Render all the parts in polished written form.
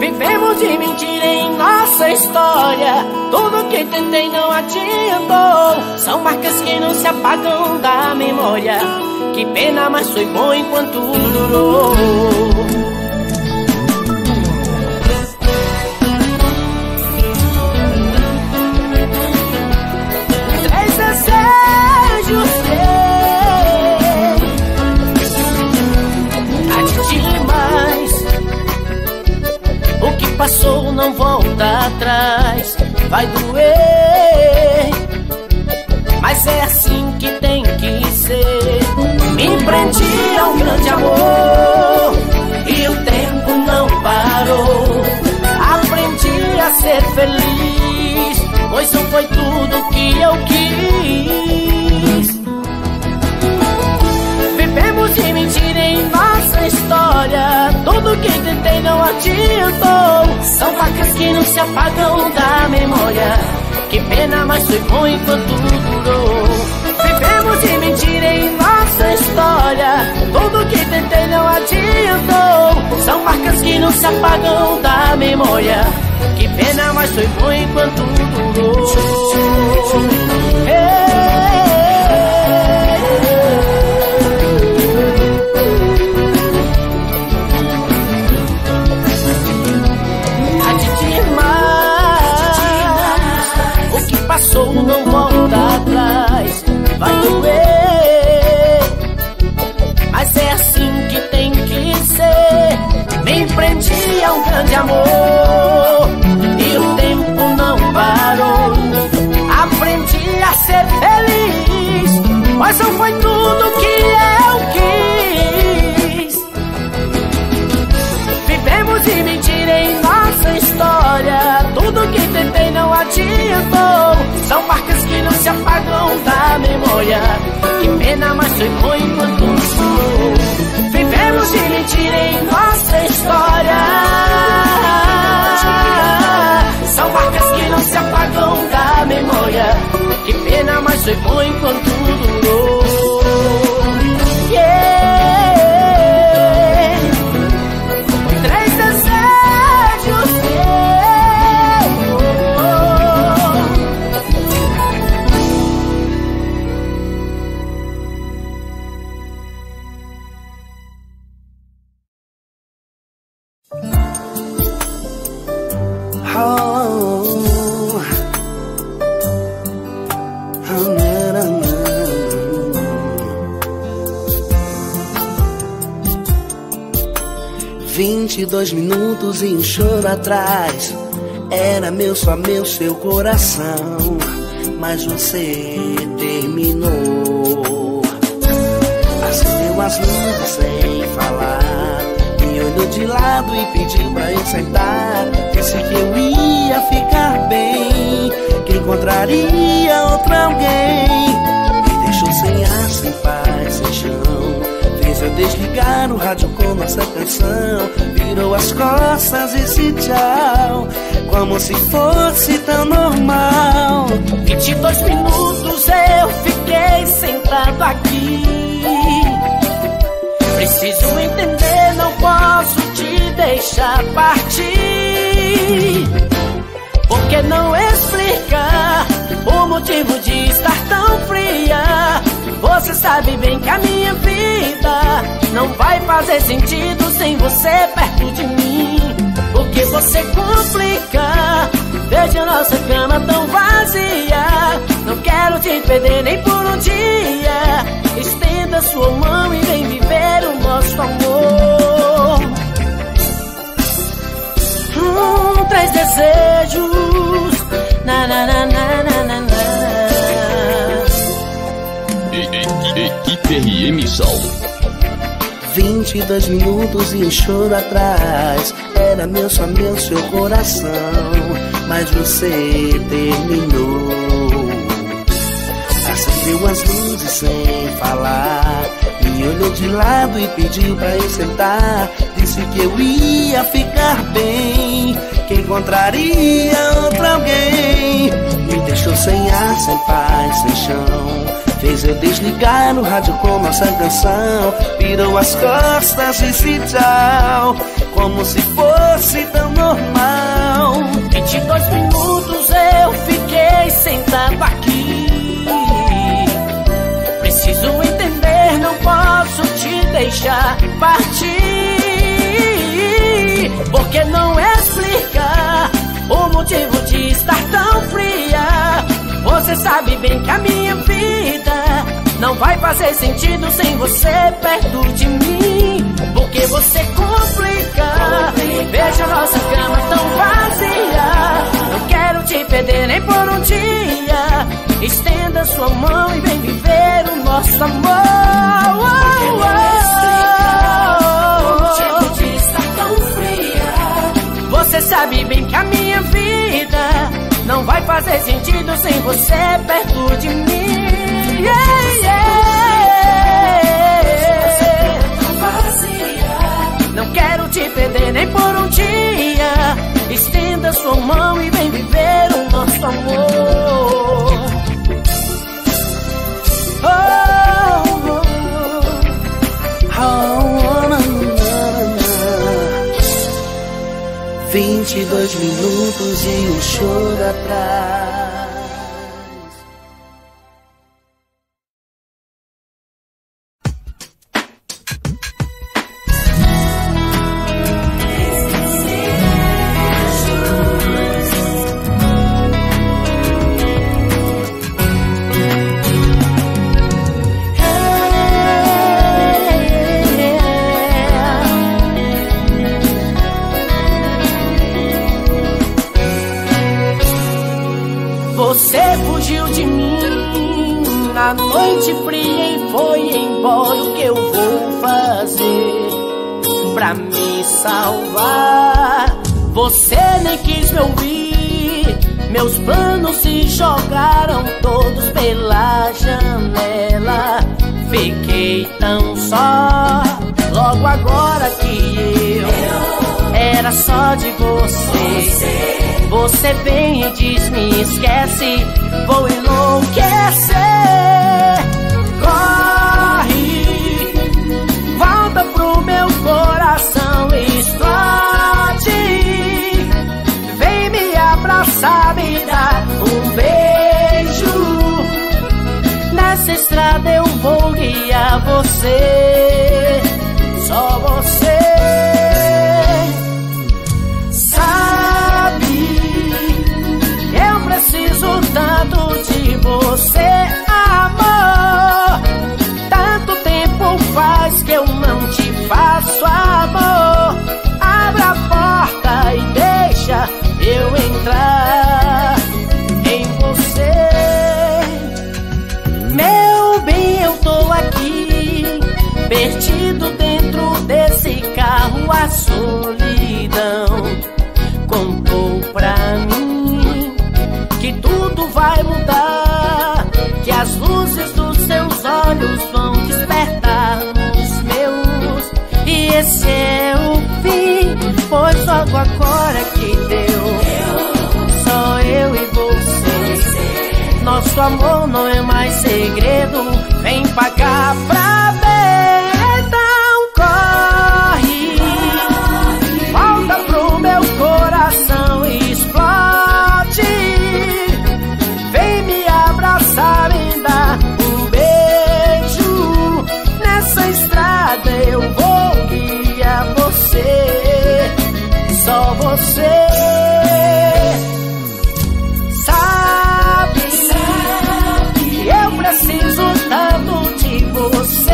Vivemos de mentira em nossa história. Tudo que tentei não adiantou. São marcas que não se apagam da memória. Que pena, mas foi bom enquanto durou. Três desejos demais. O que passou não volta atrás. Vai doer, mas é assim que tem que ser. Me prendi a um grande amor e o tempo não parou. Aprendi a ser feliz, pois não foi tudo que eu quis. Vivemos de mentira em nossa história. Tudo que tentei não adiantou. São facas que não se apagam da memória. Que pena, mas foi bom enquanto durou. Vivemos de mentira em nossa história. Tudo que tentei não adiantou. São marcas que não se apagam da memória. Que pena, mas foi bom enquanto durou. Passou, não volta atrás. Vai doer, mas é assim que tem que ser. Me prendi a um grande amor e o tempo não parou. Aprendi a ser feliz, mas não foi tudo que eu quis. Vivemos de mentira em nossa história. Tudo que tentei não adiantou. São marcas que não se apagam da memória. Que pena, mas foi bom enquanto durou. Vivemos de mentira em nossa história. São marcas que não se apagam da memória. Que pena, mas foi bom enquanto durou. Três desejos. 22 minutos e um choro atrás. Era meu, só meu, seu coração. Mas você terminou. Acendeu as luzes sem falar. Me olhou de lado e pediu pra eu sentar. Disse que eu ia ficar bem, que encontraria outra alguém. Me deixou sem ar, sem paz, sem chão. Fez eu desligar o rádio com nossa canção. Virou as costas e disse tchau, como se fosse tão normal. 22 minutos eu fiquei sentado aqui. Preciso entender, não posso te deixar partir. Por que não explicar o motivo de estar tão fria? Você sabe bem que a minha vida não vai fazer sentido sem você perto de mim. Porque você complica. Veja nossa cama tão vazia. Não quero te perder nem por um dia. Estenda sua mão e vem viver o nosso amor. 3 desejos. Na na na na na na na. Equipe RM Saulo. 22 minutos e um choro atrás. Era meu, só meu, seu coração. Mas você terminou. Acendeu as luzes sem falar. Me olhou de lado e pediu pra eu sentar. Disse que eu ia ficar bem, que encontraria outra alguém. Me deixou sem ar, sem paz, sem chão. fez eu desligar no rádio com nossa canção. Virou as costas e disse tchau, como se fosse tão normal. 22 minutos eu fiquei sentado aqui. Preciso entender, não posso te deixar partir. Por que não explicar o motivo de estar tão fria? Você sabe bem que a minha vida não vai fazer sentido sem você perto de mim. Porque você complica. Veja nossa cama tão vazia. Não quero te perder nem por um dia. Estenda sua mão e vem viver o nosso amor. Você sabe bem que a minha vida não vai fazer sentido sem você perto de mim. Não quero te perder nem por um dia. Estenda sua mão e vem viver o nosso amor. 22 minutos e um choro atrás. Você fugiu de mim na noite fria e foi embora. O que eu vou fazer pra me salvar? Você nem quis me ouvir. Meus planos se jogaram todos pela janela. Fiquei tão só, logo agora que eu era só de você. Você vem e diz me esquece, vou enlouquecer. Corre, volta pro meu coração, explode. Vem me abraçar, me dar um beijo. Nessa estrada eu vou guiar você, só você. Preciso tanto de você, amor. Tanto tempo faz que eu não te faço amor. Abra a porta e deixa eu entrar em você. Meu bem, eu tô aqui, perdido dentro desse carro. A solidão contou pra mim que tudo vai mudar, que as luzes dos seus olhos vão despertar nos meus. E esse é o fim, pois logo agora que deu, só eu e você. Nosso amor não é mais segredo, vem pagar pra ver. Então corre, volta pro meu coração e explode. Vem me abraçar e dar um beijo. Nessa estrada eu vou guiar você, só você. Sabe, eu preciso tanto de você,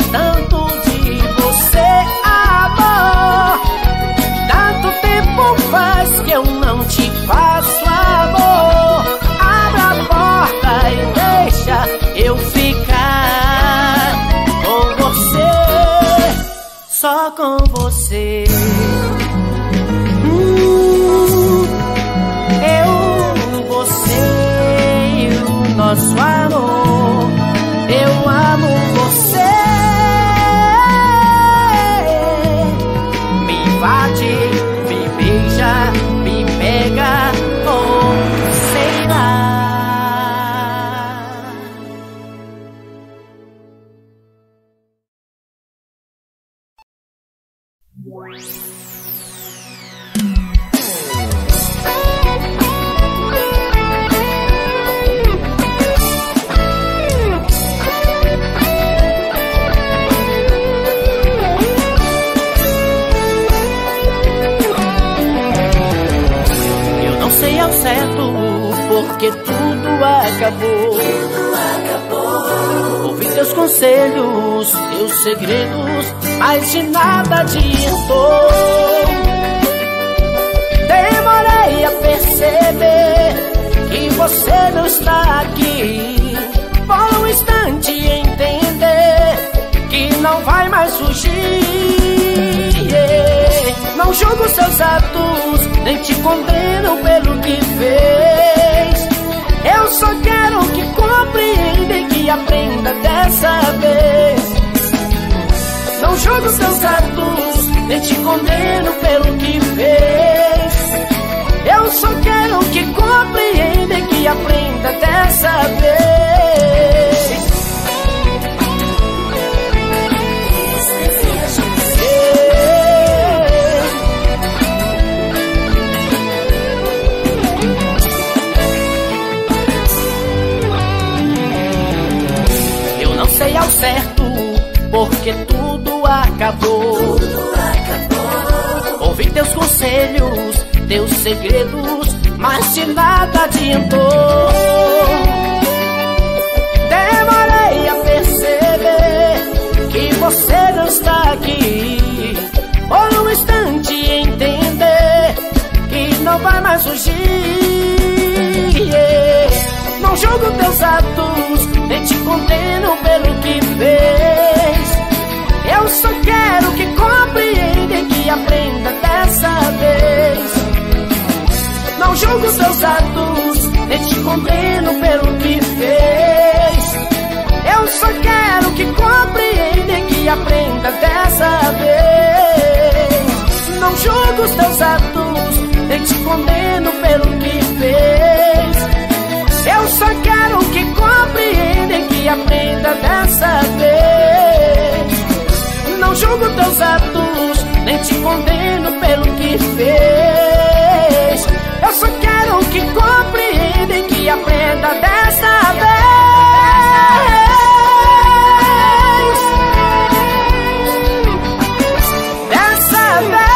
tanto de você, amor. Tanto tempo faz que eu não te faço amor. Abre a porta e deixa eu ficar com você, só com você. Você e o nosso amor. Eu amo você. Me invade, me beija, me pega, ou sei lá. Porque tudo acabou. Ouvi teus conselhos, teus segredos, mas de nada adiantou. Demorei a perceber que você não está aqui. Por um instante entender que não vai mais fugir. Não julgo seus atos, nem te condeno pelo que fez. Eu só quero que compreenda e que aprenda dessa vez. Não julgo seus atos, nem te condeno pelo que fez. Eu só quero que compreenda e que aprenda dessa vez. Sei ao certo, porque tudo acabou. Ouvi teus conselhos, teus segredos, mas de nada adiantou. Demorei a perceber que você não está aqui. Por um instante entender que não vai mais fugir. Não julgo teus atos, nem te condeno pelo que fez. Eu só quero que compreenda e que aprenda dessa vez. Não julgo teus atos, nem te condeno pelo que fez. Eu só quero que compreenda e que aprenda dessa vez. Não julgo os teus atos, nem te condeno pelo que fez. Eu só quero que compreenda e que aprenda dessa vez. Não julgo teus atos, nem te condeno pelo que fez. Eu só quero que compreenda e que aprenda dessa vez. Dessa vez.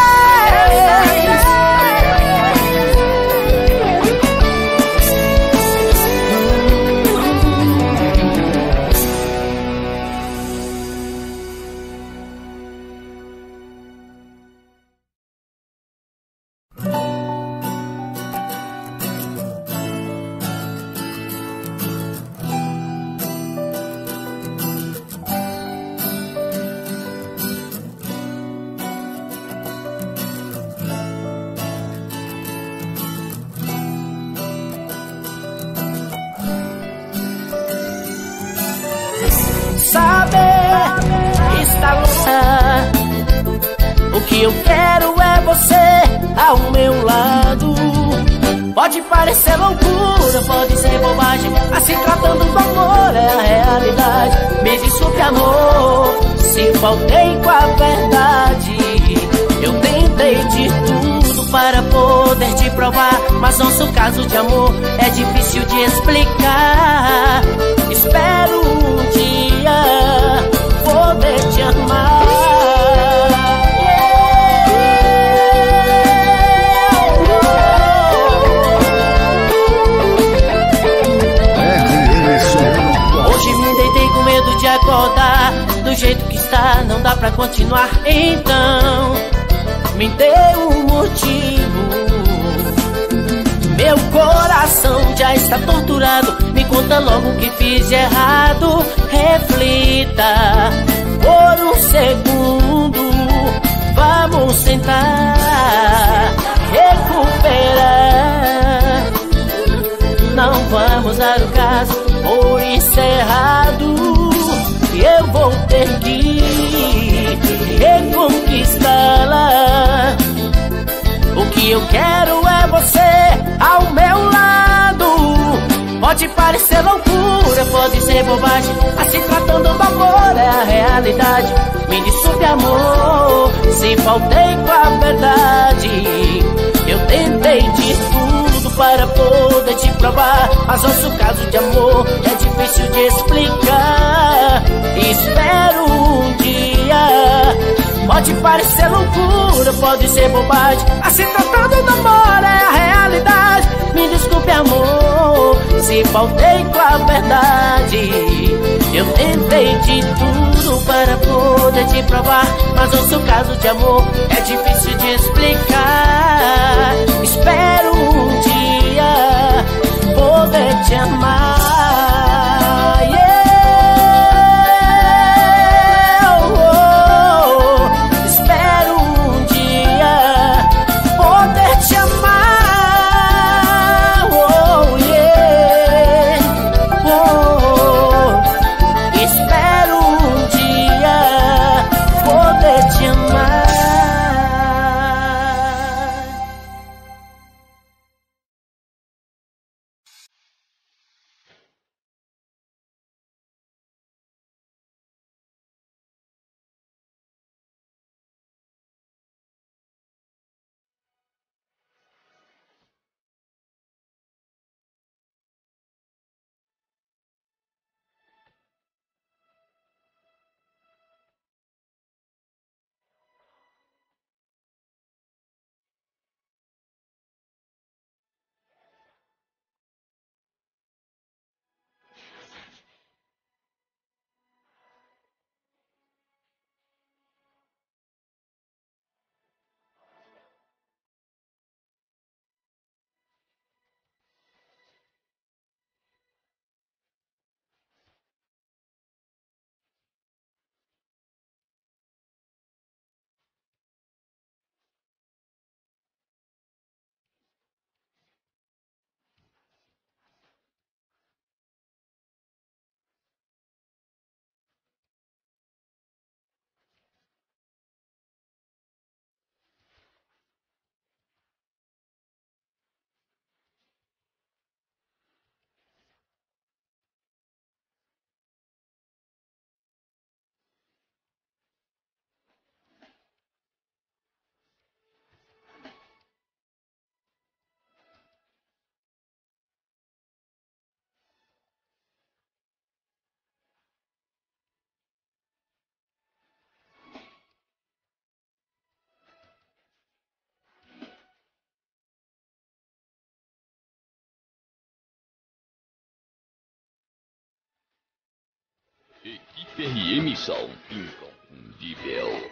O que eu quero é você ao meu lado. Pode parecer loucura, pode ser bobagem, mas se tratando do amor é a realidade. Me desculpe, amor, se faltei com a verdade. Eu tentei de tudo para poder te provar, mas nosso caso de amor é difícil de explicar. Espero um dia poder te amar. Hoje me deitei com medo de acordar do jeito que está tá, não dá pra continuar. Então me dê um motivo. Meu coração já está torturado. Me conta logo o que fiz de errado. Reflita por um segundo. Vamos sentar, recuperar. Não vamos dar o caso por encerrado. E eu vou ter que reconquistá-la. O que eu quero é você ao meu lado. Pode parecer loucura, pode ser bobagem, mas se tratando do amor é a realidade. Me desculpe, amor, se faltei com a verdade. Eu tentei de tudo para poder te provar, mas nosso caso de amor é difícil de explicar. Espero um dia. Pode parecer loucura, pode ser bobagem, mas se tratando do amor é a realidade. Me desculpe, amor, se faltei com a verdade. Eu tentei de tudo para poder te provar, mas nosso caso de amor é difícil de explicar. Espero um dia poder te amar. Yeah. Espero um dia poder te amar. Oh, yeah. Espero um dia poder te amar. Equipe RM Sound inconfundível.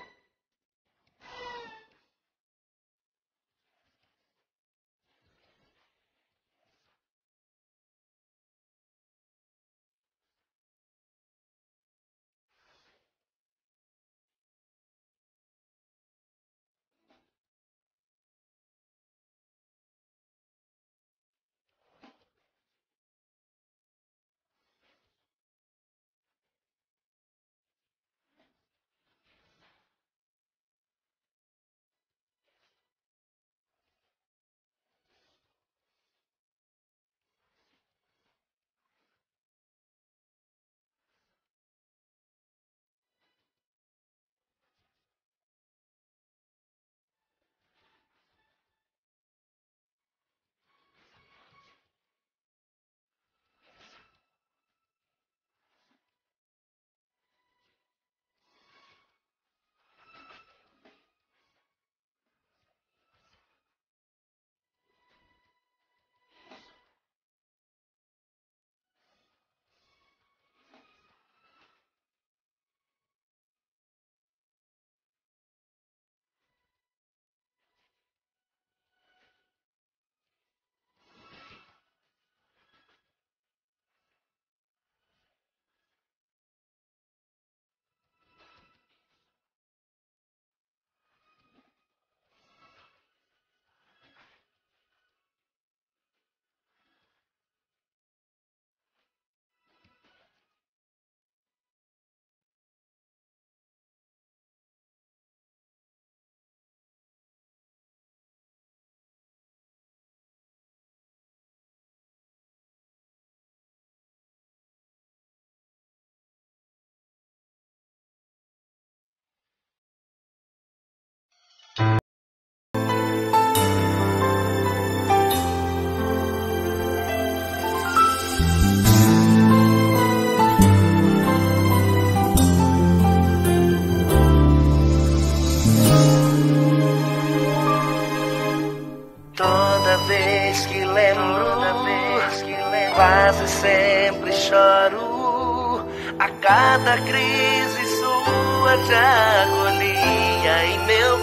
sempre choro. A cada crise sua te acolhia em meu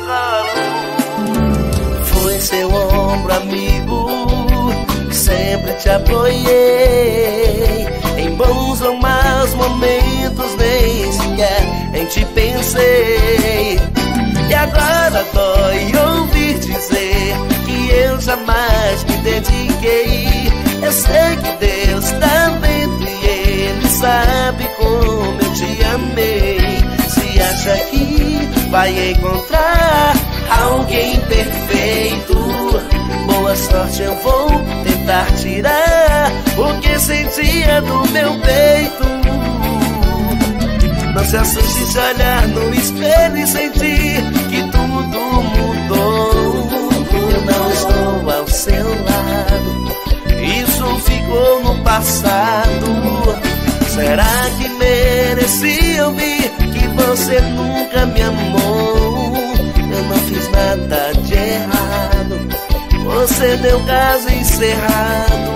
colo. Foi seu ombro amigo, sempre te apoiei. Em bons ou maus momentos nem sequer em ti pensei. E agora dói ouvir dizer que eu jamais me dediquei. Eu sei que Deus tá vendo e Ele sabe como eu te amei. Se acha que vai encontrar alguém perfeito, boa sorte, eu vou tentar tirar o que sentia do meu peito. Não se assuste se olhar no espelho e sentir que tudo mudou. Eu não estou ao seu lado, isso ficou no passado. Será que mereci ouvir que você nunca me amou? Eu não fiz nada de errado, você deu caso encerrado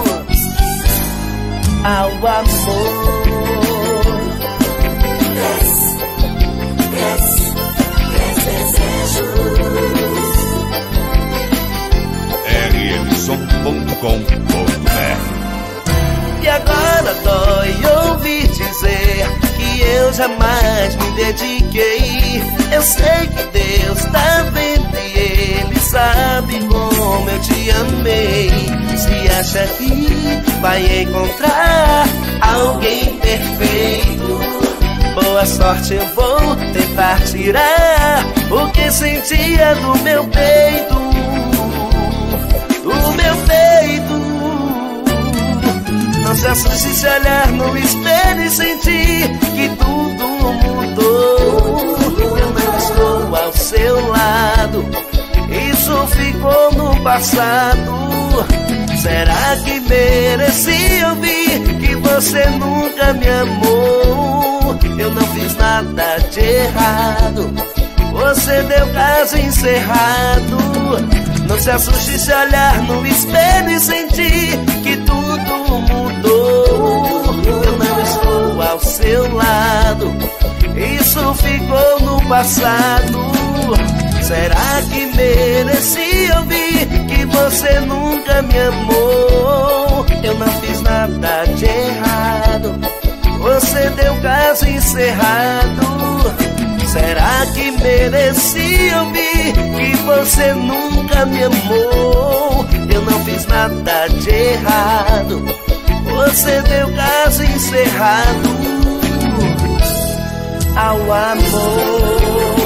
ao amor. rmson.com.br. E agora dói ouvir dizer que eu jamais me dediquei. Eu sei que Deus tá vendo e Ele sabe como eu te amei. Se acha que vai encontrar alguém perfeito, boa sorte, eu vou tentar tirar o que sentia do meu peito. Do meu peito. Não se assuste se olhar no espelho e sentir que tudo mudou. Eu não estou ao seu lado, isso ficou no passado. Será que mereci ouvir que você nunca me amou? Eu não fiz nada de errado, você deu caso encerrado. Não se assuste se olhar no espelho e sentir que tudo mudou. Eu não estou ao seu lado, isso ficou no passado. Será que mereci ouvir que você nunca me amou? Eu não fiz nada de errado, você deu caso encerrado. Será que mereci ouvir que você nunca me amou? Eu não fiz nada de errado, você deu caso encerrado ao amor.